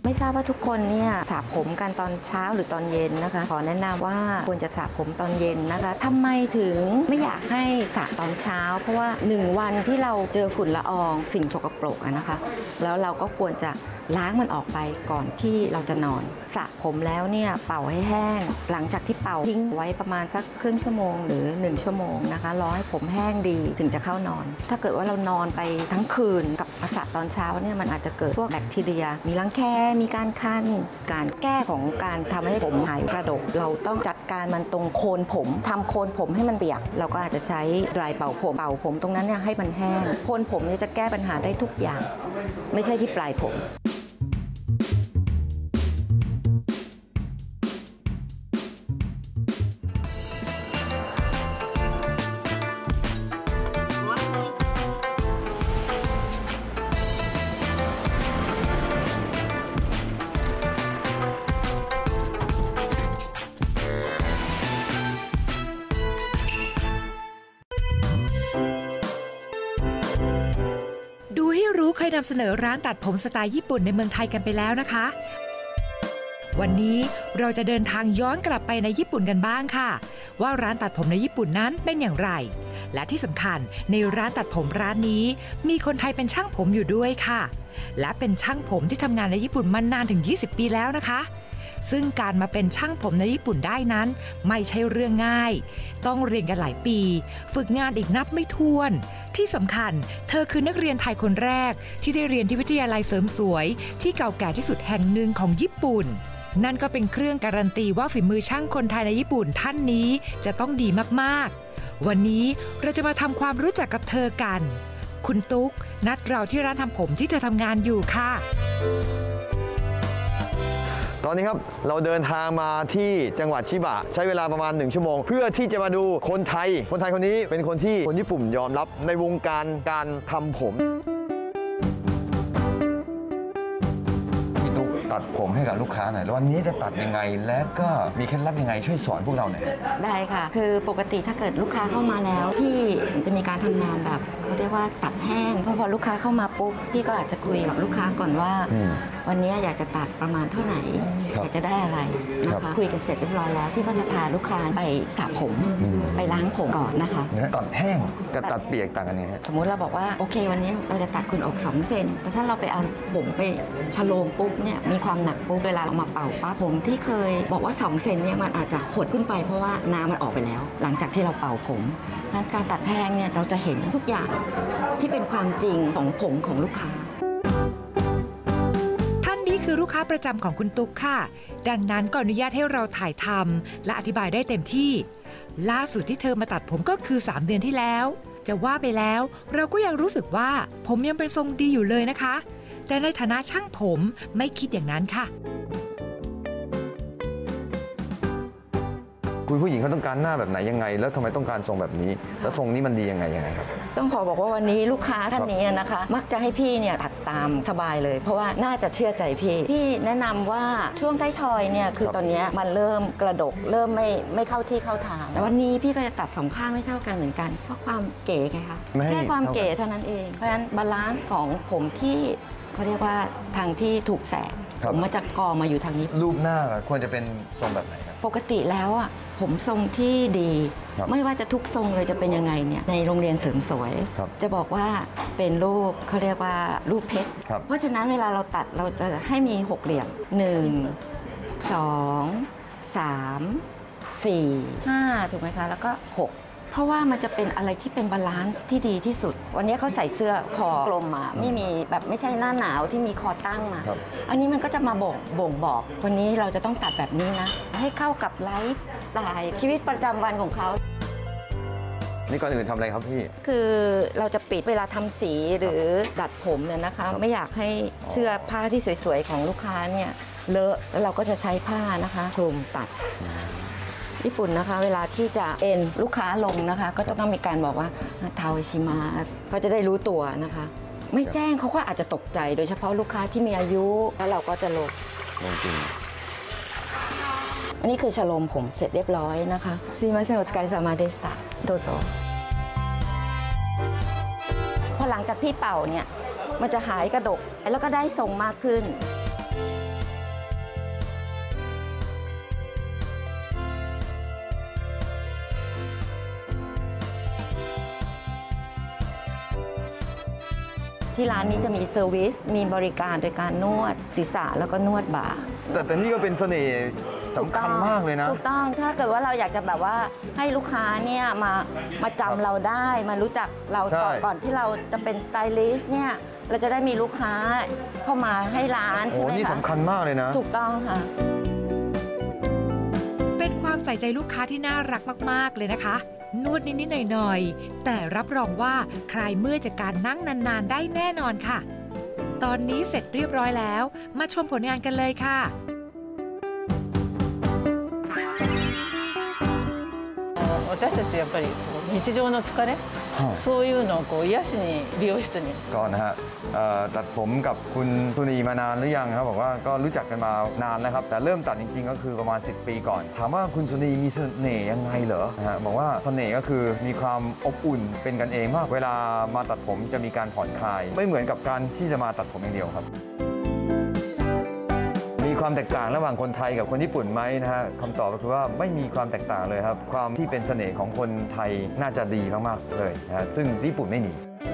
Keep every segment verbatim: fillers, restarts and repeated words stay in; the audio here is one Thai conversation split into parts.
ไม่ทราบว่าทุกคนเนี่ยสระผมกันตอนเช้าหรือตอนเย็นนะคะขอแนะนำว่าควรจะสระผมตอนเย็นนะคะทำไมถึงไม่อยากให้สระตอนเช้าเพราะว่าหนึ่งวันที่เราเจอฝุ่นละอองสิ่งสกปรกนะคะแล้วเราก็ควรจะล้างมันออกไปก่อนที่เราจะนอนสระผมแล้วเนี่ยเป่าให้แห้งหลังจากที่เป่าทิ้งไว้ประมาณสักครึ่งชั่วโมงหรือหนึ่งชั่วโมงนะคะรอให้ผมแห้งดีถึงจะเข้านอนถ้าเกิดว่าเรานอนไปทั้งคืนกับสระตอนเช้าเนี่ยมันอาจจะเกิดพวกแบคทีเรียมีรังแคมีการคันการแก้ของการทำให้ผมหายกระดกเราต้องจัดการมันตรงโคนผมทำโคนผมให้มันเปียกเราก็อาจจะใช้ดรายเป่าผมเป่าผมตรงนั้นเนี่ยให้มันแห้งโคนผมเนี่ยจะแก้ปัญหาได้ทุกอย่างไม่ใช่ที่ปลายผมเคยนำเสนอร้านตัดผมสไตล์ญี่ปุ่นในเมืองไทยกันไปแล้วนะคะวันนี้เราจะเดินทางย้อนกลับไปในญี่ปุ่นกันบ้างค่ะว่าร้านตัดผมในญี่ปุ่นนั้นเป็นอย่างไรและที่สำคัญในร้านตัดผมร้านนี้มีคนไทยเป็นช่างผมอยู่ด้วยค่ะและเป็นช่างผมที่ทำงานในญี่ปุ่นมานานถึงยี่สิบปีแล้วนะคะซึ่งการมาเป็นช่างผมในญี่ปุ่นได้นั้นไม่ใช่เรื่องง่ายต้องเรียนกันหลายปีฝึกงานอีกนับไม่ถ้วนที่สำคัญเธอคือนักเรียนไทยคนแรกที่ได้เรียนที่วิทยาลัยเสริมสวยที่เก่าแก่ที่สุดแห่งหนึ่งของญี่ปุ่นนั่นก็เป็นเครื่องการันตีว่าฝีมือช่างคนไทยในญี่ปุ่นท่านนี้จะต้องดีมากๆวันนี้เราจะมาทำความรู้จักกับเธอกันคุณตุ๊กนัดเราที่ร้านทำผมที่เธอทำงานอยู่ค่ะตอนนี้ครับเราเดินทางมาที่จังหวัดชิบะใช้เวลาประมาณหนึ่งชั่วโมงเพื่อที่จะมาดูคนไทยคนไทยคนนี้เป็นคนที่คนญี่ปุ่นยอมรับในวงการการทำผมพี่ตุ๊กตัดผมให้กับลูกค้าหน่อยแล้ววันนี้จะตัดยังไงและก็มีเคล็ดลับยังไงช่วยสอนพวกเราหน่อยได้ค่ะคือปกติถ้าเกิดลูกค้าเข้ามาแล้วพี่จะมีการทำงานแบบเขาเรียกว่าตัดแห้งพอพอลูกค้าเข้ามาปุ๊บพี่ก็อาจจะคุยกับลูกค้าก่อนว่าวันนี้อยากจะตัดประมาณเท่าไหร่อยากจะได้อะไรนะคะคุยกันเสร็จเรียบร้อยแล้วพี่ก็จะพาลูกค้าไปสระผมไปล้างผมก่อนนะคะตัดแห้งกับตัดเปียกต่างกันยังไงสมมุติเราบอกว่าโอเควันนี้เราจะตัดคุณอกสองเซนแต่ถ้าเราไปเอาผมไปชโลมปุ๊บเนี่ยมีความหนักปุ๊บเวลาเรามาเป่าป้าผมที่เคยบอกว่าสองเซนเนี่ยมันอาจจะหดขึ้นไปเพราะว่าน้ำมันออกไปแล้วหลังจากที่เราเป่าผมนั้นการตัดแห้งเนี่ยเราจะเห็นทุกอย่างที่เป็นความจริงของผมของลูกค้าคือลูกค้าประจำของคุณตุ๊กค่ะดังนั้นก็อนุญาตให้เราถ่ายทำและอธิบายได้เต็มที่ล่าสุดที่เธอมาตัดผมก็คือสามเดือนที่แล้วจะว่าไปแล้วเราก็ยังรู้สึกว่าผมยังเป็นทรงดีอยู่เลยนะคะแต่ในฐานะช่างผมไม่คิดอย่างนั้นค่ะคุณผู้หญิงเขาต้องการหน้าแบบไหนยังไงแล้วทำไมต้องการทรงแบบนี้แล้วทรงนี้มันดียังไงยังไงครับต้องขอบอกว่าวันนี้ลูกค้าท่านนี้นะคะมักจะให้พี่เนี่ยตัดตามสบายเลยเพราะว่าน่าจะเชื่อใจพี่พี่แนะนำว่าช่วงใต้ทอยเนี่ยคือตอนนี้มันเริ่มกระดกเริ่มไม่ไม่เข้าที่เข้าทางแต่วันนี้พี่ก็จะตัดสองข้างไม่เท่ากันเหมือนกันเพราะความเก๋ไงคะแค่ความเก๋เท่านั้นเองเพราะฉะนั้นบาลานซ์ของผมที่เขาเรียกว่าทางที่ถูกแสงผมมาจากกอมาอยู่ทางนี้รูปหน้าควรจะเป็นทรงแบบไหนครับปกติแล้วอ่ะผมทรงที่ดีไม่ว่าจะทุกทรงเลยจะเป็นยังไงเนี่ยในโรงเรียนเสริมสวยจะบอกว่าเป็นรูปเขาเรียกว่ารูปเพชรเพราะฉะนั้นเวลาเราตัดเราจะให้มีหกเหลี่ยมหนึ่ง สอง สาม สี่ ห้าถูกไหมคะแล้วก็หกเพราะว่ามันจะเป็นอะไรที่เป็นบาลานซ์ที่ดีที่สุดวันนี้เขาใส่เสื้อคอกลมมาไม่มีแบบไม่ใช่หน้าหนาวที่มีคอตั้งมาอันนี้มันก็จะมาบ่งบ่งบอกวันนี้เราจะต้องตัดแบบนี้นะให้เข้ากับไลฟ์สไตล์ชีวิตประจำวันของเขานี่ก่อนอื่นทำอะไรครับพี่คือเราจะปิดเวลาทำสีหรือดัดผมเนี่ยนะคะไม่อยากให้เสื้อผ้าที่สวยๆของลูกค้าเนี่ยเลอะแล้วเราก็จะใช้ผ้านะคะคลุมตัดญี่ปุ่นนะคะเวลาที่จะเอ็นลูกค้าลงนะคะก็จะต้องมีการบอกว่าทาวชิมาสก็จะได้รู้ตัวนะคะไม่แจ้งเขาก็อาจจะตกใจโดยเฉพาะลูกค้าที่มีอายุแล้วเราก็จะลงลงจริงอันนี้คือชโลมผมเสร็จเรียบร้อยนะคะซีมาเซลสกายซามาเดสตาโดโตพอหลังจากพี่เป่าเนี่ยมันจะหายกระดกแล้วก็ได้ทรงมากขึ้นที่ร้านนี้จะมีเซอร์วิสมีบริการโดยการนวดศีรษะแล้วก็นวดบ่าแต่แต่นี่ก็เป็นเสน่ห์สำคัญมากเลยนะถูกต้องถ้าเกิดว่าเราอยากจะแบบว่าให้ลูกค้าเนี่ยมามาจำเราได้มารู้จักเราก่อนก่อนที่เราจะเป็นสไตลิสต์เนี่ยเราจะได้มีลูกค้าเข้ามาให้ร้านใช่ไหมคะโอ้นี่สำคัญมากเลยนะถูกต้องค่ะเป็นความใส่ใจลูกค้าที่น่ารักมากๆเลยนะคะนวดนิดๆหน่อยๆแต่รับรองว่าคลายเมื่อยจากการนั่งนานๆได้แน่นอนค่ะตอนนี้เสร็จเรียบร้อยแล้วมาชมผลงานกันเลยค่ะ私たちやっぱり日常の疲れ、はい、そういうのをこう癒しに美容室にก็นะฮะตัดผมกับคุณสุนีมานานหรือยังครับบอกว่าก็รู้จักกันมานานแล้วครับแต่เริ่มตัดจริงๆก็คือประมาณสิบปีก่อนถามว่าคุณสุนีมีเสน่ห์ยังไงเหรอนะฮะบอกว่าเสน่ห์ก็คือมีความอบอุ่นเป็นกันเองมากเวลามาตัดผมจะมีการผ่อนคลายไม่เหมือนกับการที่จะมาตัดผมอย่างเดียวครับมีความแตกต่างระหว่างคนไทยกับคนญี่ปุ่นไหมนะฮะคำตอบก็คือว่าไม่มีความแตกต่างเลยครับความที่เป็นเสน่ห์ของคนไทยน่าจะดีมากๆเลยนะฮะซึ่งญี่ปุ่นไม่มี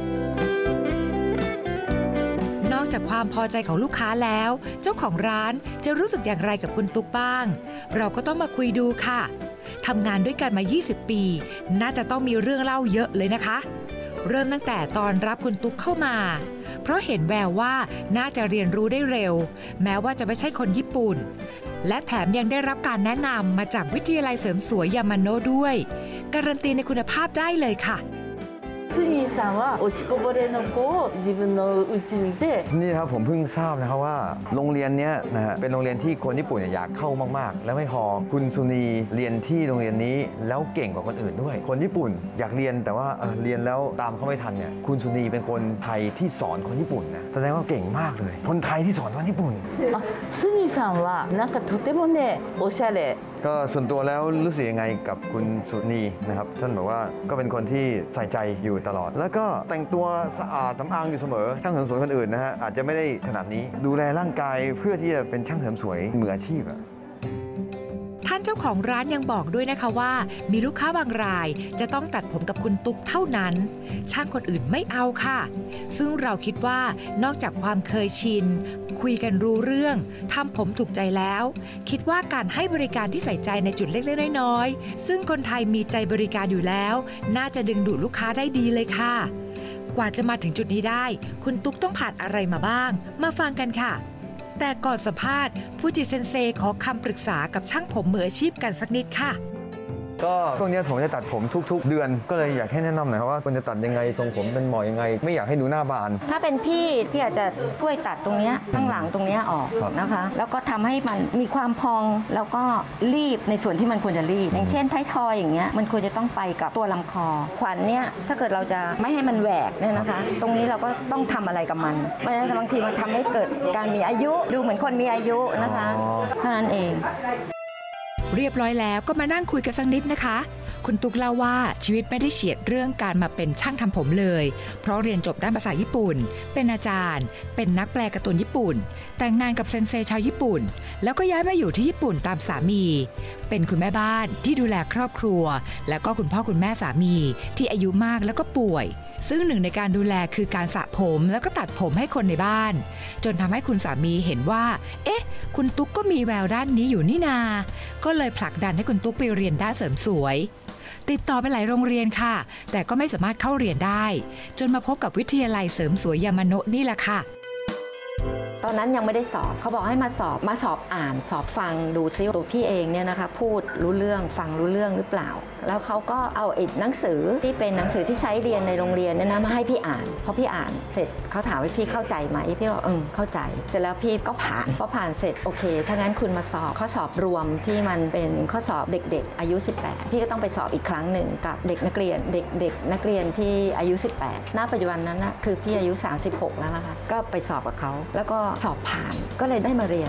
นอกจากความพอใจของลูกค้าแล้วเจ้าของร้านจะรู้สึกอย่างไรกับคุณตุ๊กบ้างเราก็ต้องมาคุยดูค่ะทำงานด้วยกันมายี่สิบปีน่าจะต้องมีเรื่องเล่าเยอะเลยนะคะเริ่มตั้งแต่ตอนรับคุณตุ๊กเข้ามาเพราะเห็นแววว่าน่าจะเรียนรู้ได้เร็วแม้ว่าจะไม่ใช่คนญี่ปุ่นและแถมยังได้รับการแนะนำมาจากวิทยาลัยเสริมสวยยามาโนะด้วยการันตีในคุณภาพได้เลยค่ะスニーさんは落ちこぼれの子を自分の家にいてนี่ครับผมเพิ่งทราบนะครับว่าโรงเรียนนี้นะฮะเป็นโรงเรียนที่คนญี่ปุ่นอยากเข้ามากๆแล้วไม่พอคุณสุนีเรียนที่โรงเรียนนี้แล้วเก่งกว่าคนอื่นด้วยคนญี่ปุ่นอยากเรียนแต่ว่าเ, เรียนแล้วตามเขาไม่ทันเนี่ยคุณสุนีเป็นคนไทยที่สอนคนญี่ปุ่นนะแสดงว่าเก่งมากเลยคนไทยที่สอนคนญี่ปุ่นスニーさんはなんかとてもねおしゃれก็ส่วนตัวแล้วรู้สึกยังไงกับคุณสุนีนะครับท่านบอกว่าก็เป็นคนที่ใส่ใจอยู่ตลอดแล้วก็แต่งตัวสะอาดสำอางอยู่เสมอช่างเสริมสวยคนอื่นนะฮะอาจจะไม่ได้ขนาดนี้ดูแลร่างกายเพื่อที่จะเป็นช่างเสริมสวยมืออาชีพอะท่านเจ้าของร้านยังบอกด้วยนะคะว่ามีลูกค้าบางรายจะต้องตัดผมกับคุณตุ๊กเท่านั้นช่างคนอื่นไม่เอาค่ะซึ่งเราคิดว่านอกจากความเคยชินคุยกันรู้เรื่องทำผมถูกใจแล้วคิดว่าการให้บริการที่ใส่ใจในจุดเล็กๆน้อยๆซึ่งคนไทยมีใจบริการอยู่แล้วน่าจะดึงดูดลูกค้าได้ดีเลยค่ะกว่าจะมาถึงจุดนี้ได้คุณตุ๊กต้องผ่านอะไรมาบ้างมาฟังกันค่ะแต่ก่อนสัมภาษณ์ฟูจิเซนเซขอคำปรึกษากับช่างผมมืออาชีพกันสักนิดค่ะก็ช่วงนี้ผมจะตัดผมทุกๆเดือนก็เลยอยากให้แนะนำหน่อยครับว่าควรจะตัดยังไงทรงผมเป็นหมอยังไงไม่อยากให้ดูหน้าบานถ้าเป็นพี่พี่อาจจะช่วยตัดตรงนี้ข้างหลังตรงนี้ออกนะคะแล้วก็ทำให้มันมีความพองแล้วก็รีบในส่วนที่มันควรจะรีบอย่างเช่นท้ายทอยอย่างเงี้ยมันควรจะต้องไปกับตัวลำคอขวัญเนี่ยถ้าเกิดเราจะไม่ให้มันแหวกเนี่ยนะคะตรงนี้เราก็ต้องทำอะไรกับมันไม่งั้นบางทีมันทำให้เกิดการมีอายุดูเหมือนคนมีอายุนะคะเท่านั้นเองเรียบร้อยแล้วก็มานั่งคุยกันสักนิดนะคะคุณตุ๊กเล่าว่าชีวิตไม่ได้เฉียดเรื่องการมาเป็นช่างทำผมเลยเพราะเรียนจบด้านภาษาญี่ปุ่นเป็นอาจารย์เป็นนักแปลการ์ตูนญี่ปุ่นแต่งงานกับเซนเซชาวญี่ปุ่นแล้วก็ย้ายมาอยู่ที่ญี่ปุ่นตามสามีเป็นคุณแม่บ้านที่ดูแลครอบครัวแล้วก็คุณพ่อคุณแม่สามีที่อายุมากแล้วก็ป่วยซึ่งหนึ่งในการดูแลคือการสระผมแล้วก็ตัดผมให้คนในบ้านจนทำให้คุณสามีเห็นว่าเอ๊ะคุณตุ๊กก็มีแววด้านนี้อยู่นี่นาก็เลยผลักดันให้คุณตุ๊กไปเรียนด้านเสริมสวยติดต่อไปหลายโรงเรียนค่ะแต่ก็ไม่สามารถเข้าเรียนได้จนมาพบกับวิทยาลัยเสริมสวยยามาโนะนี่แหละค่ะตอนนั้นยังไม่ได้สอบเขาบอกให้มาสอบมาสอบอ่านสอบฟังดูซิตัวพี่เองเนี่ยนะคะพูดรู้เรื่องฟังรู้เรื่องหรือเปล่าแล้วเขาก็เอาไอ้หนังสือที่เป็นหนังสือที่ใช้เรียนในโรงเรียนเนี่ยนะมาให้พี่อ่านพอพี่อ่านเสร็จเขาถามว่าพี่เข้าใจไหมพี่บอกเออเข้าใจเสร็จแล้วพี่ก็ผ่านพอผ่านเสร็จโอเคถ้างั้นคุณมาสอบข้อสอบรวมที่มันเป็นข้อสอบเด็กๆอายุสิบแปดพี่ก็ต้องไปสอบอีกครั้งหนึ่งกับเด็กนักเรียนเด็กๆนักเรียนที่อายุสิบแปดณปัจจุบันนั้นนะคือพี่อายุสามสิบหกแล้วนะคะก็ไปสอบกับเขาแล้วก็สอบผ่านก็เลยได้มาเรียน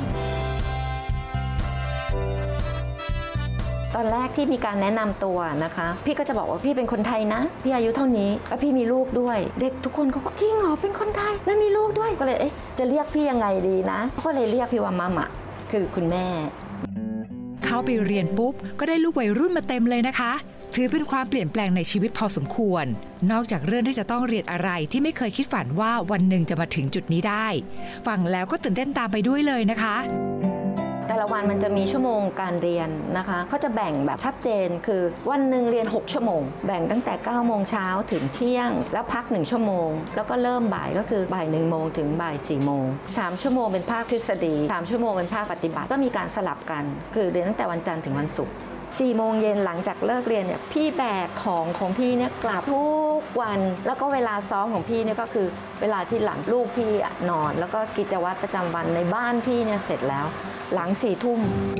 ตอนแรกที่มีการแนะนำตัวนะคะพี่ก็จะบอกว่าพี่เป็นคนไทยนะพี่อายุเท่านี้แล้วพี่มีลูกด้วยเด็กทุกคนเขาก็จริงเหรอเป็นคนไทยแล้วมีลูกด้วยก็เลยเอ๊ะจะเรียกพี่ยังไงดีนะก็เลยเรียกพี่ว่ามัมอะคือคุณแม่เข้าไปเรียนปุ๊บก็ได้ลูกวัยรุ่นมาเต็มเลยนะคะถือเป็นความเปลี่ยนแปลงในชีวิตพอสมควรนอกจากเรื่องที่จะต้องเรียนอะไรที่ไม่เคยคิดฝันว่าวันหนึ่งจะมาถึงจุดนี้ได้ฟังแล้วก็ตื่นเต้นตามไปด้วยเลยนะคะแต่ละวันมันจะมีชั่วโมงการเรียนนะคะเขาจะแบ่งแบบชัดเจนคือวันหนึ่งเรียนหกชั่วโมงแบ่งตั้งแต่เก้าโมงเช้าถึงเที่ยงแล้วพักหนึ่งชั่วโมงแล้วก็เริ่มบ่ายก็คือบ่ายหนึ่งโมงถึงบ่ายสี่โมงสามชั่วโมงเป็นภาคทฤษฎีสามชั่วโมงเป็นภาคปฏิบัติก็มีการสลับกันคือเรียนตั้งแต่วันจันทร์ถึงวันศุกร์สี่โมงเย็นหลังจากเลิกเรียนเนี่ยพี่แบกของของพี่เนี่ยกลับทุกวันแล้วก็เวลาซ้อมของพี่เนี่ยก็คือเวลาที่หลังลูกพี่นอนแล้วก็กิจวัตรประจำวันในบ้านพี่เนี่ยเสร็จแล้วหลังสี่ทุ่ม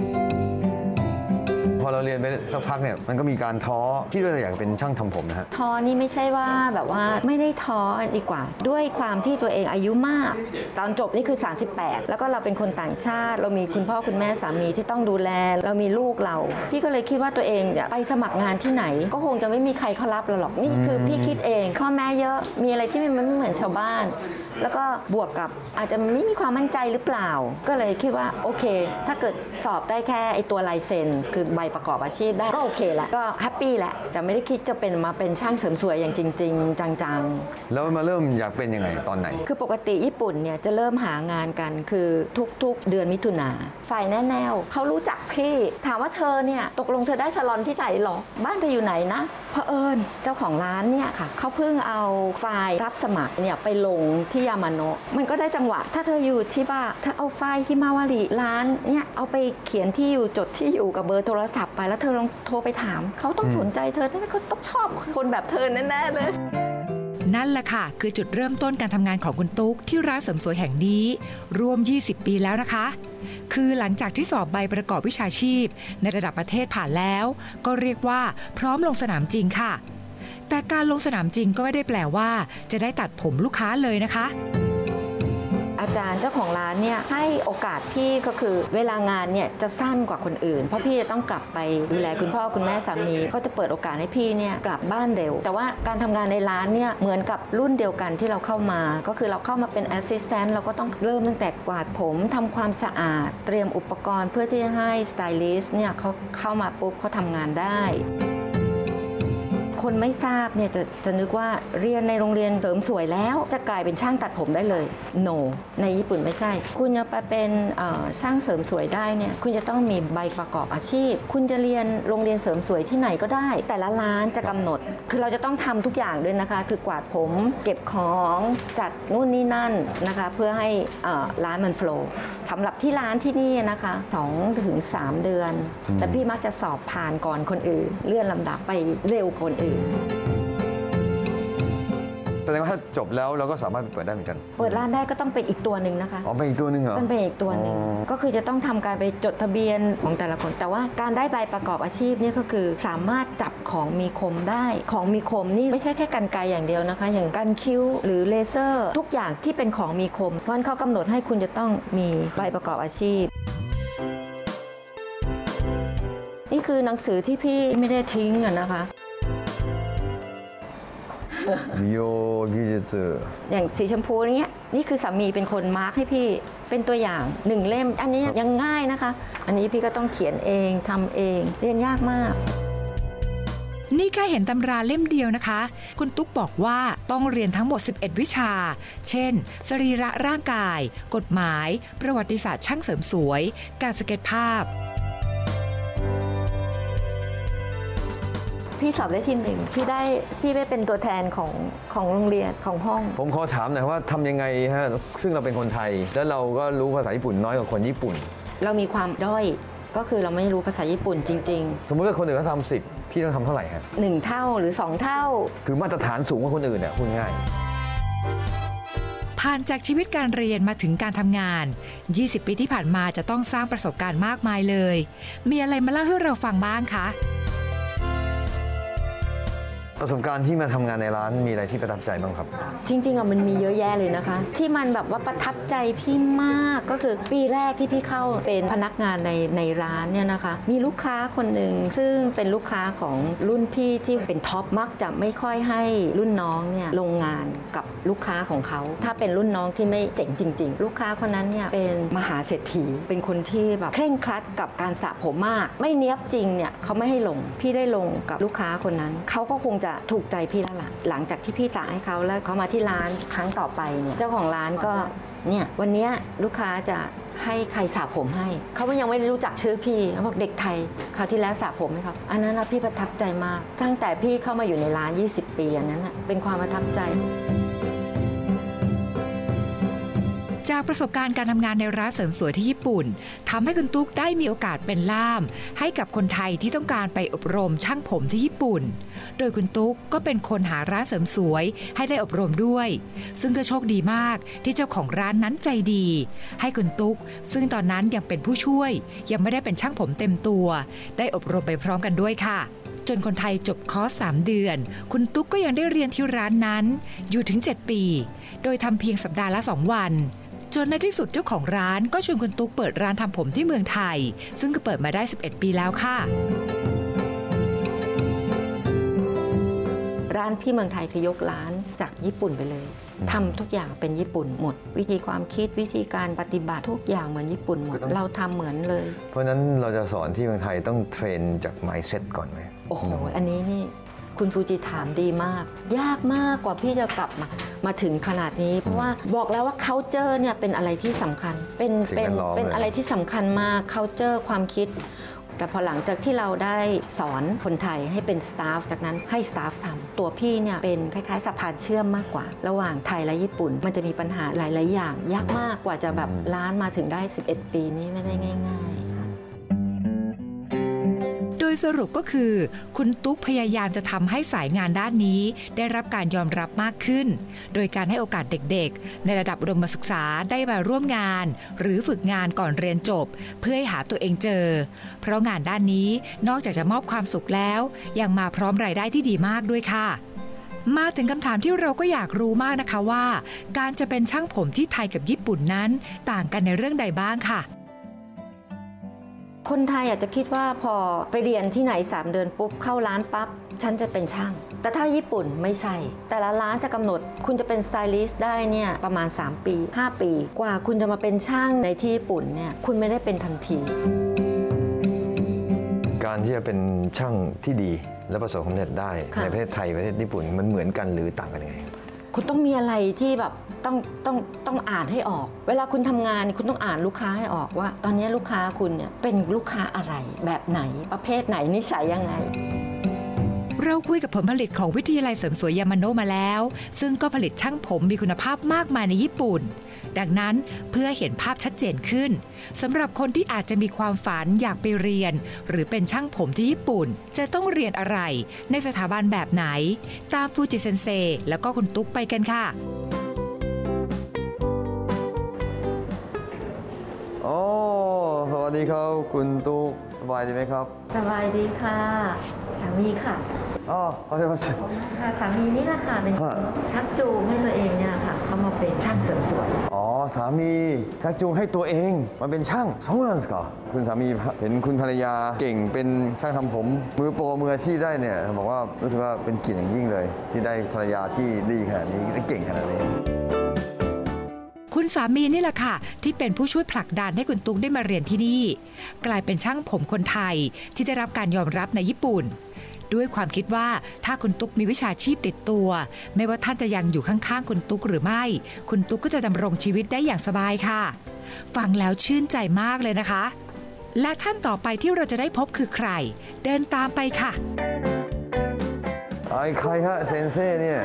พอเราเรียนไปสักพักเนี่ยมันก็มีการท้อที่เราอยากเป็นช่างทำผมนะฮะท้อนี่ไม่ใช่ว่าแบบว่าไม่ได้ท้อดีกว่าด้วยความที่ตัวเองอายุมากตอนจบนี่คือสามสิบแปดแล้วก็เราเป็นคนต่างชาติเรามีคุณพ่อคุณแม่สามีที่ต้องดูแลเรามีลูกเราพี่ก็เลยคิดว่าตัวเองไปสมัครงานที่ไหนก็คงจะไม่มีใครเขารับเราหรอกนี่คือพี่คิดเองพ่อแม่เยอะมีอะไรที่มันไม่เหมือนชาวบ้านแล้วก็บวกกับอาจจะไม่มีความมั่นใจหรือเปล่าก็เลยคิดว่าโอเคถ้าเกิดสอบได้แค่ไอตัวลายเซ็นคือใบประกอบอาชีพได้ก็โอเคแหละก็แฮปปี้แหละแต่ไม่ได้คิดจะเป็นมาเป็นช่างเสริมสวยอย่างจริงๆจังๆแล้วมาเริ่มอยากเป็นยังไงตอนไหนคือปกติญี่ปุ่นเนี่ยจะเริ่มหางานกันคือทุกๆเดือนมิถุนาฝ่ายแน่แนวเขารู้จักพี่ถามว่าเธอเนี่ยตกลงเธอได้ซาลอนที่ไหนหรอบ้านเธออยู่ไหนนะเผอิญเจ้าของร้านเนี่ยค่ะเขาเพิ่งเอาไฟล์รับสมัครเนี่ยไปลงที่ยามาโนะมันก็ได้จังหวะถ้าเธออยู่ที่บ้านเธอเอาไฟล์ฮิมาวาริร้านเนี่ยเอาไปเขียนที่อยู่จดที่อยู่กับเบอร์โทรศัพท์ไปแล้วเธอลองโทรไปถามเขาต้องสนใจเธอเขาต้องชอบคนแบบเธอแน่ๆเลยนั่นแหละค่ะคือจุดเริ่มต้นการทำงานของคุณตุ๊กที่ร้านเสริมสวยแห่งนี้รวมยี่สิบปีแล้วนะคะคือหลังจากที่สอบใบประกอบวิชาชีพในระดับประเทศผ่านแล้วก็เรียกว่าพร้อมลงสนามจริงค่ะแต่การลงสนามจริงก็ไม่ได้แปลว่าจะได้ตัดผมลูกค้าเลยนะคะอาจารย์เจ้าของร้านเนี่ยให้โอกาสพี่ก็คือเวลางานเนี่ยจะสั้นกว่าคนอื่นเพราะพี่จะต้องกลับไปดูแลคุณพ่อคุณแม่สามีก็จะเปิดโอกาสให้พี่เนี่ยกลับบ้านเร็วแต่ว่าการทำงานในร้านเนี่ยเหมือนกับรุ่นเดียวกันที่เราเข้ามาก็คือเราเข้ามาเป็นแอสซิสแตนต์เราก็ต้องเริ่มตั้งแต่กวาดผมทำความสะอาดเตรียมอุปกรณ์เพื่อที่จะให้สไตลิสต์เนี่ยเขาเข้ามาปุ๊บเขาทำงานได้คนไม่ทราบเนี่ยจะจะนึกว่าเรียนในโรงเรียนเสริมสวยแล้วจะกลายเป็นช่างตัดผมได้เลย no ในญี่ปุ่นไม่ใช่คุณจะไปเป็นช่างเสริมสวยได้เนี่ยคุณจะต้องมีใบประกอบอาชีพคุณจะเรียนโรงเรียนเสริมสวยที่ไหนก็ได้แต่ละร้านจะกำหนดคือเราจะต้องทำทุกอย่างด้วยนะคะคือกวาดผมเก็บของจัดนู่นนี่นั่นนะคะเพื่อให้ร้านมันโฟลว์สำหรับที่ร้านที่นี่นะคะสองถึงสามเดือนแต่พี่มักจะสอบผ่านก่อนคนอื่นเลื่อนลำดับไปเร็วกว่าคนอื่นแสดงว่าถ้าจบแล้วเราก็สามารถเปิดได้เหมือนกันเปิดร้านได้ก็ต้องเป็นอีกตัวหนึ่งนะคะอ๋อเป็นอีกตัวหนึ่งเหรอต้องเป็นอีกตัวหนึ่งก็คือจะต้องทำการไปจดทะเบียนของแต่ละคนแต่ว่าการได้ใบประกอบอาชีพนี่ก็คือสามารถจับของมีคมได้ของมีคมนี่ไม่ใช่แค่กรรไกรอย่างเดียวนะคะอย่างกันคิ้วหรือเลเซอร์ทุกอย่างที่เป็นของมีคมเพราะฉะนั้นเขากำหนดให้คุณจะต้องมีใบประกอบอาชีพนี่คือหนังสือที่พี่ไม่ได้ทิ้งอะนะคะมิโยกิจิสึอย่างสีชมพูเนี้ยนี่คือสามีเป็นคนมาร์คให้พี่เป็นตัวอย่างหนึ่งเล่มอันนี้ยังง่ายนะคะอันนี้พี่ก็ต้องเขียนเองทำเองเรียนยากมากนี่แค่เห็นตำราเล่มเดียวนะคะคุณตุ๊กบอกว่าต้องเรียนทั้งหมดสิบเอ็ดวิชาเช่นสรีระร่างกายกฎหมายประวัติศาสตร์ช่างเสริมสวยการสเก็ตภาพพี่สอบได้ที่หนึ่งพี่ได้พี่ได้เป็นตัวแทนของของโรงเรียนของห้องผมขอถามหน่อยว่าทำยังไงฮะซึ่งเราเป็นคนไทยแล้วเราก็รู้ภาษาญี่ปุ่นน้อยกว่าคนญี่ปุ่นเรามีความด้อยก็คือเราไม่รู้ภาษาญี่ปุ่นจริงๆสมมติว่าคนอื่นเขาทำสิบพี่ต้องทำเท่าไหร่ฮะหนึ่งเท่าหรือสองเท่าคือมาตรฐานสูงกว่าคนอื่นเนี่ยพูดง่ายผ่านจากชีวิตการเรียนมาถึงการทำงานยี่สิบปีที่ผ่านมาจะต้องสร้างประสบการณ์มากมายเลยมีอะไรมาเล่าให้เราฟังบ้างคะประสบการณ์ที่มาทำงานในร้านมีอะไรที่ประทับใจบ้างครับจริงๆอ่ะมันมีเยอะแยะเลยนะคะ ที่มันแบบว่าประทับใจพี่มากก็คือปีแรกที่พี่เข้าเป็นพนักงานในในร้านเนี่ยนะคะมีลูกค้าคนหนึ่งซึ่งเป็นลูกค้าของรุ่นพี่ที่เป็นท็อปมักจะไม่ค่อยให้รุ่นน้องเนี่ยลงงานกับลูกค้าของเขาถ้าเป็นรุ่นน้องที่ไม่เจ๋งจริงๆลูกค้าคนนั้นเนี่ยเป็นมหาเศรษฐีเป็นคนที่แบบเคร่งครัดกับการสระผมมากไม่เนียบจริงเนี่ยเขาไม่ให้ลงพี่ได้ลงกับลูกค้าคนนั้นเขาก็คงจะถูกใจพี่แล้วล่ะหลังจากที่พี่สระให้เขาแล้วเขามาที่ร้านครั้งต่อไปเนี่ยเจ้าของร้านก็เนี่ยวันนี้ลูกค้าจะให้ใครสระผมให้เขายังไม่ได้รู้จักชื่อพี่เขาบอกเด็กไทยคราวที่แล้วสระผมไหมครับอันนั้นนะพี่ประทับใจมากตั้งแต่พี่เข้ามาอยู่ในร้านยี่สิบปีอันนั้นเป็นความประทับใจจากประสบการณ์การทำงานในร้านเสริมสวยที่ญี่ปุ่นทำให้คุณตุ๊กได้มีโอกาสเป็นล่ามให้กับคนไทยที่ต้องการไปอบรมช่างผมที่ญี่ปุ่นโดยคุณตุ๊กก็เป็นคนหาร้านเสริมสวยให้ได้อบรมด้วยซึ่งก็โชคดีมากที่เจ้าของร้านนั้นใจดีให้คุณตุ๊กซึ่งตอนนั้นยังเป็นผู้ช่วยยังไม่ได้เป็นช่างผมเต็มตัวได้อบรมไปพร้อมกันด้วยค่ะจนคนไทยจบคอร์สสามเดือนคุณตุ๊กก็ยังได้เรียนที่ร้านนั้นอยู่ถึงเจ็ดปีโดยทำเพียงสัปดาห์ละสองวันจนในที่สุดเจ้าของร้านก็ชวนคุณตุ๊กเปิดร้านทำผมที่เมืองไทยซึ่งก็เปิดมาได้สิบเอ็ดปีแล้วค่ะร้านที่เมืองไทยคือยกร้านจากญี่ปุ่นไปเลยทำทุกอย่างเป็นญี่ปุ่นหมดวิธีความคิดวิธีการปฏิบัติทุกอย่างเหมือนญี่ปุ่นหมดเราทำเหมือนเลยเพราะฉะนั้นเราจะสอนที่เมืองไทยต้องเทรนจาก mindset ก่อนไหมโอ้โหอันนี้นี่คุณฟูจิถามดีมากยากมากกว่าพี่จะกลับมามาถึงขนาดนี้เพราะว่าบอกแล้วว่า culture เนี่ยเป็นอะไรที่สำคัญเป็นเป็นเป็นอะไรที่สำคัญมาก culture ความคิดแต่พอหลังจากที่เราได้สอนคนไทยให้เป็นสตาฟจากนั้นให้สตาฟทำตัวพี่เนี่ยเป็นคล้ายๆสะพานเชื่อมมากกว่าระหว่างไทยและญี่ปุ่นมันจะมีปัญหาหลายๆอย่างยากมากกว่าจะแบบร้านมาถึงได้สิบเอ็ดปีนี้ไม่ได้ง่ายๆโดยสรุปก็คือคุณตุ๊กพยายามจะทำให้สายงานด้านนี้ได้รับการยอมรับมากขึ้นโดยการให้โอกาสเด็กๆในระดับอุดมศึกษาได้มาร่วมงานหรือฝึกงานก่อนเรียนจบเพื่อให้หาตัวเองเจอเพราะงานด้านนี้นอกจากจะมอบความสุขแล้วยังมาพร้อมรายได้ที่ดีมากด้วยค่ะมาถึงคำถามที่เราก็อยากรู้มากนะคะว่าการจะเป็นช่างผมที่ไทยกับญี่ปุ่นนั้นต่างกันในเรื่องใดบ้างค่ะคนไทยอาจจะคิดว่าพอไปเรียนที่ไหนสามเดือนปุ๊บเข้าร้านปั๊บฉันจะเป็นช่างแต่ถ้าญี่ปุ่นไม่ใช่แต่ละร้านจะกำหนดคุณจะเป็นสไตลิสต์ได้เนี่ยประมาณสามปีห้าปีกว่าคุณจะมาเป็นช่างในที่ญี่ปุ่นเนี่ยคุณไม่ได้เป็นทันทีการที่จะเป็นช่างที่ดีและประสบความสำเร็จได้ในประเทศไทยประเทศญี่ปุ่นมันเหมือนกันหรือต่างกันยังไงคุณต้องมีอะไรที่แบบต้องต้องต้องอ่านให้ออกเวลาคุณทำงานคุณต้องอ่านลูกค้าให้ออกว่าตอนนี้ลูกค้าคุณเนี่ยเป็นลูกค้าอะไรแบบไหนประเภทไหนนิสัยยังไงเราคุยกับผลผลิตของวิทยาลัยเสริมสวยยามาโนะมาแล้วซึ่งก็ผลิตช่างผมมีคุณภาพมากมายในญี่ปุ่นดังนั้นเพื่อเห็นภาพชัดเจนขึ้นสำหรับคนที่อาจจะมีความฝันอยากไปเรียนหรือเป็นช่างผมที่ญี่ปุ่นจะต้องเรียนอะไรในสถาบันแบบไหนตามฟูจิเซนเซแล้วก็คุณตุ๊กไปกันค่ะโอ้สวัสดีครับคุณตุ๊กสบายดีไหมครับสบายดีค่ะสามีค่ะอ๋อขอโทษค่ะสามีนี่แหละค่ะเป็นชักจูงให้ตัวเองเนี่ยค่ะเขามาเป็นช่างเสริมสวยอ๋อสามีชักจูงให้ตัวเองมาเป็นช่างそうなんですかคุณสามีเห็นคุณภรรยาเก่งเป็นช่างทำผมมือโปรมืออาชีพได้เนี่ยบอกว่ารู้สึกว่าเป็นเกียรติอย่างยิ่งเลยที่ได้ภรรยาที่ดีขนาดนี้และเก่งขนาดนี้คุณสามีนี่แหละค่ะที่เป็นผู้ช่วยผลักดันให้คุณตุ๊กได้มาเรียนที่นี่กลายเป็นช่างผมคนไทยที่ได้รับการยอมรับในญี่ปุ่นด้วยความคิดว่าถ้าคุณตุ๊กมีวิชาชีพติดตัวไม่ว่าท่านจะยังอยู่ข้างๆคุณตุ๊กหรือไม่คุณตุ๊กก็จะดำรงชีวิตได้อย่างสบายค่ะฟังแล้วชื่นใจมากเลยนะคะและท่านต่อไปที่เราจะได้พบคือใครเดินตามไปค่ะไอ้ใครฮะเซนเซ่เนี่ย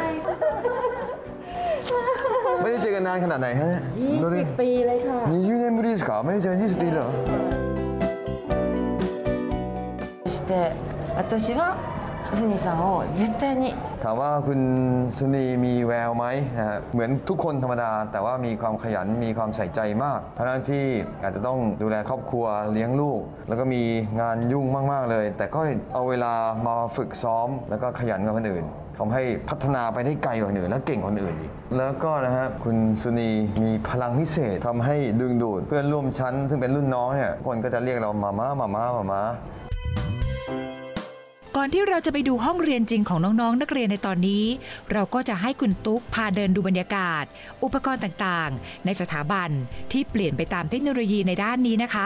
ไม่ได้เจอกันนานขนาดไหนฮะยี่สิบปีเลยค่ะยี่สิบ年ぶりですかไม่ได้เจอกันยี่สิบปีเหรอして私はซุนีさんを絶対にถามว่าคุณซุนีมีแววไหมนะฮะเหมือนทุกคนธรรมดาแต่ว่ามีความขยันมีความใส่ใจมากทั้งที่อาจจะต้องดูแลครอบครัวเลี้ยงลูกแล้วก็มีงานยุ่งมากๆเลยแต่ก็เอาเวลามาฝึกซ้อมแล้วก็ขยันกว่าคนอื่นทำให้พัฒนาไปได้ไกลกว่าคนอื่นและเก่งกว่าคนอื่นอีกแล้วก็นะฮะคุณสุนีมีพลังพิเศษทำให้ดึงดูดเพื่อนร่วมชั้นซึ่งเป็นรุ่นน้องเนี่ยคนก็จะเรียกเรามาม่ามาม่ามาม่าก่อนที่เราจะไปดูห้องเรียนจริงของน้องๆนักเรียนในตอนนี้เราก็จะให้คุณตุ๊กพาเดินดูบรรยากาศอุปกรณ์ต่างๆในสถาบันที่เปลี่ยนไปตามเทคโนโลยีในด้านนี้นะคะ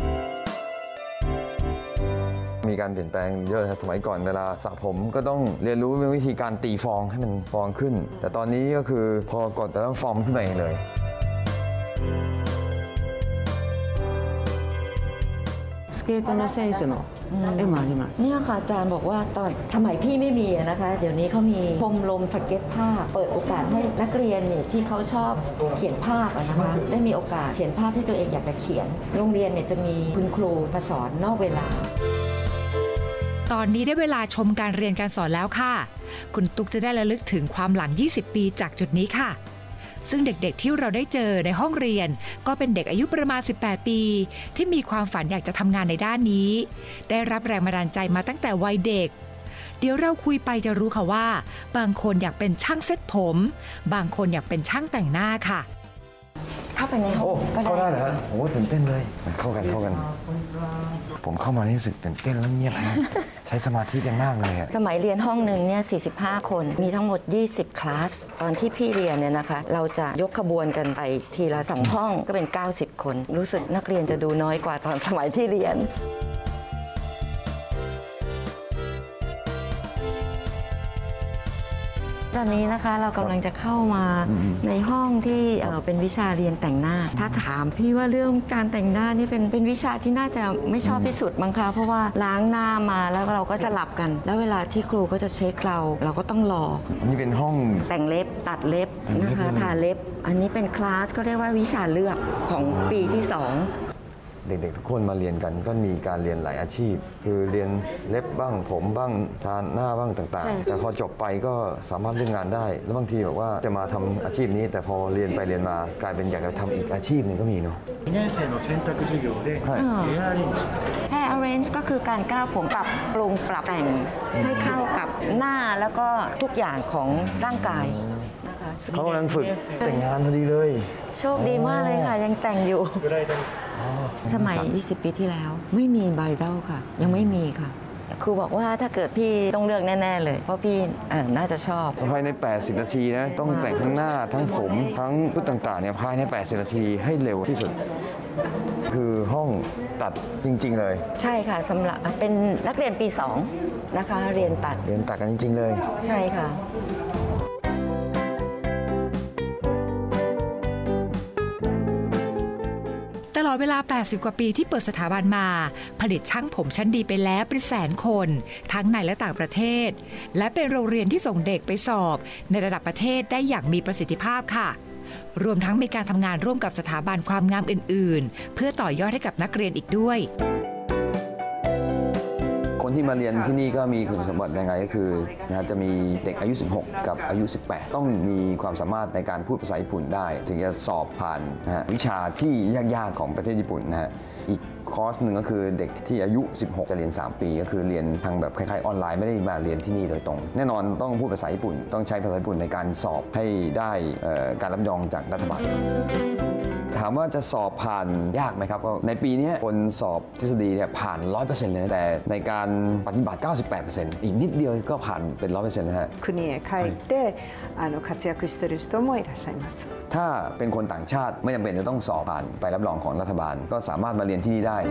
มีการเปลี่ยนแปลงเยอะนะครับสมัยก่อนเวลาสระผมก็ต้องเรียนรู้วิธีการตีฟองให้มันฟองขึ้นแต่ตอนนี้ก็คือพอกดแล้วฟองขึ้นมาเองเลยスケートの選手の絵もあります。 เนี่ยค่ะอาจารย์บอกว่าตอนสมัยพี่ไม่มีนะคะเดี๋ยวนี้เขามีชมรมสเก็ตภาพเปิดโอกาสให้นักเรียนเนี่ยที่เขาชอบเขียนภาพนะคะได้มีโอกาสเขียนภาพที่ตัวเองอยากจะเขียนโรงเรียนเนี่ยจะมีคุณครูมาสอนนอกเวลาตอนนี้ได้เวลาชมการเรียนการสอนแล้วค่ะคุณตุ๊กจะได้ระลึกถึงความหลังยี่สิบปีจากจุดนี้ค่ะซึ่งเด็กๆที่เราได้เจอในห้องเรียนก็เป็นเด็กอายุประมาณสิบแปดปีที่มีความฝันอยากจะทำงานในด้านนี้ได้รับแรงบันดาลใจมาตั้งแต่วัยเด็กเดี๋ยวเราคุยไปจะรู้ค่ะว่าบางคนอยากเป็นช่างเซ็ตผมบางคนอยากเป็นช่างแต่งหน้าค่ะเข้าไปในห้องก็ได้เข้าได้เหรอฮะโอ้ตื่นเต้นเลยเข้ากันเข้ากันผมเข้ามานี่รู้สึกตื่นเต้นแล้วเงียบนะใช้สมาธิกันมากเลยสมัยเรียนห้องหนึ่งเนี่ยสี่สิบห้าคนมีทั้งหมดยี่สิบคลาสตอนที่พี่เรียนเนี่ยนะคะเราจะยกขบวนกันไปทีละสองห้องก็เป็นเก้าสิบคนรู้สึกนักเรียนจะดูน้อยกว่าตอนสมัยที่เรียนตอนนี้นะคะเรากำลังจะเข้ามาในห้องที่เป็นวิชาเรียนแต่งหน้าถ้าถามพี่ว่าเรื่องการแต่งหน้านี่เป็นเป็นวิชาที่น่าจะไม่ชอบที่สุดมั้งคะเพราะว่าล้างหน้ามาแล้วเราก็จะหลับกันแล้วเวลาที่ครูก็จะเช็คเราเราก็ต้องรอนี่เป็นห้องแต่งเล็บตัดเล็บนะคะทาเล็บอันนี้เป็นคลาสก็เรียกว่าวิชาเลือกของปีที่สองเด็กๆทุกคนมาเรียนกันก็มีการเรียนหลายอาชีพคือเรียนเล็บบ้างผมบ้างทาหน้าบ้างต่างๆแต่พอจบไปก็สามารถเลือกงานได้แล้วบางทีแบบว่าจะมาทำอาชีพนี้แต่พอเรียนไปเรียนมากลายเป็นอยากจะทำอีกอาชีพหนึ่งก็มีเนาะにねん生の選択授業でヘアアレンジ Hair Arrange ก็คือการก้าวผมปรับปรุงปรับแต่งให้เข้ากับหน้าแล้วก็ทุกอย่างของร่างกายเขากำลังฝึกแต่งงานพอดีเลยโชคดีมากเลยค่ะยังแต่งอยู่สมัยยี่สิบปีที่แล้วไม่มีไบรอลค่ะยังไม่มีค่ะครูบอกว่าถ้าเกิดพี่ต้องเลือกแน่ๆเลยเพราะพี่น่าจะชอบภายในแปดสิบนาทีนะต้องแต่งทั้งหน้าทั้งผมทั้งชุดต่างๆเนี่ยภายในแปดสิบนาทีให้เร็วที่สุดคือห้องตัดจริงๆเลยใช่ค่ะสำหรับเป็นนักเรียนปีสองนะคะเรียนตัดเรียนตัดกันจริงๆเลยใช่ค่ะตลอดเวลาแปดสิบกว่าปีที่เปิดสถาบันมาผลิตช่างผมชั้นดีไปแล้วเป็นแสนคนทั้งในและต่างประเทศและเป็นโรงเรียนที่ส่งเด็กไปสอบในระดับประเทศได้อย่างมีประสิทธิภาพค่ะรวมทั้งมีการทำงานร่วมกับสถาบันความงามอื่นๆเพื่อต่อยอดให้กับนักเรียนอีกด้วยคนที่มาเรียนที่นี่ก็มีคุณสมบัติยังไงก็คือนะจะมีเด็กอายุสิบหกกับอายุสิบแปดต้องมีความสามารถในการพูดภาษาญี่ปุ่นได้ถึงจะสอบผ่านนะฮะวิชาที่ยากๆของประเทศญี่ปุ่นนะฮะอีกคอร์สหนึ่งก็คือเด็กที่อายุสิบหกจะเรียนสามปีก็คือเรียนทางแบบคล้ายๆออนไลน์ไม่ได้มาเรียนที่นี่โดยตรงแน่นอนต้องพูดภาษาญี่ปุ่นต้องใช้ภาษาญี่ปุ่นในการสอบให้ได้การรับรองจากรัฐบาลถามว่าจะสอบผ่านยากไหมครับก็ในปีนี้คนสอบทฤษฎีเนี่ยผ่าน ร้อยเปอร์เซ็นต์ เลยแต่ในการปฏิบัติ เก้าสิบแปดเปอร์เซ็นต์ อีกนิดเดียวก็ผ่านเป็น ร้อยเปอร์เซ็นต์ แล้วฮะ国へ帰ってあの活躍している人もいらっしゃいますถ้าเป็นคนต่างชาติไม่จำเป็นจะต้องสอบผ่านไปรับรองของรัฐบาลก็สามารถมาเรียนที่นี่ได้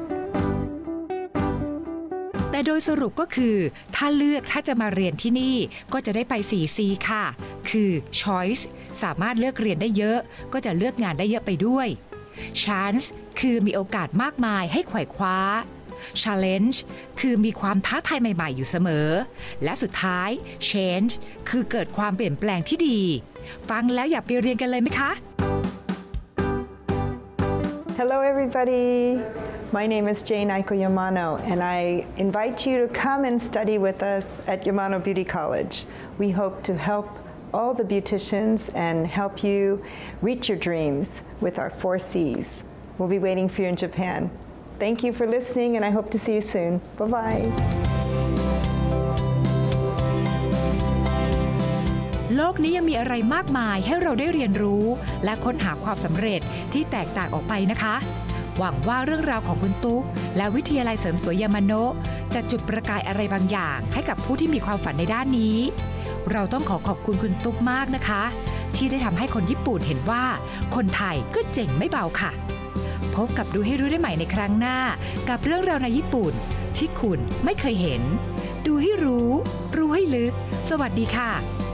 แต่โดยสรุปก็คือถ้าเลือกถ้าจะมาเรียนที่นี่ก็จะได้ไป โฟร์ ซี ค่ะคือ choice สามารถเลือกเรียนได้เยอะก็จะเลือกงานได้เยอะไปด้วย chance คือมีโอกาสมากมายให้ไขว่คว้า challenge คือมีความท้าทายใหม่ๆอยู่เสมอและสุดท้าย change คือเกิดความเปลี่ยนแปลงที่ดีฟังแล้วอยากไปเรียนกันเลยไหมคะ Hello everybody My name is Jane Aiko Yamano, and I invite you to come and study with us at Yamano Beauty College. We hope to help all the beauticians and help you reach your dreams with our four C's. We'll be waiting for you in Japan. Thank you for listening, and I hope to see you soon. Bye-bye. โลกนี้ยังมีอะไรมากมายให้เราได้เรียนรู้และค้นหาความสำเร็จที่แตกต่างออกไปนะคะหวังว่าเรื่องราวของคุณตุ๊กและวิทยาลัยเสริมสวยยามาโนะจะจุดประกายอะไรบางอย่างให้กับผู้ที่มีความฝันในด้านนี้เราต้องขอขอบคุณคุณตุ๊กมากนะคะที่ได้ทำให้คนญี่ปุ่นเห็นว่าคนไทยก็เจ๋งไม่เบาค่ะพบกับดูให้รู้ได้ใหม่ในครั้งหน้ากับเรื่องราวในญี่ปุ่นที่คุณไม่เคยเห็นดูให้รู้รู้ให้ลึกสวัสดีค่ะ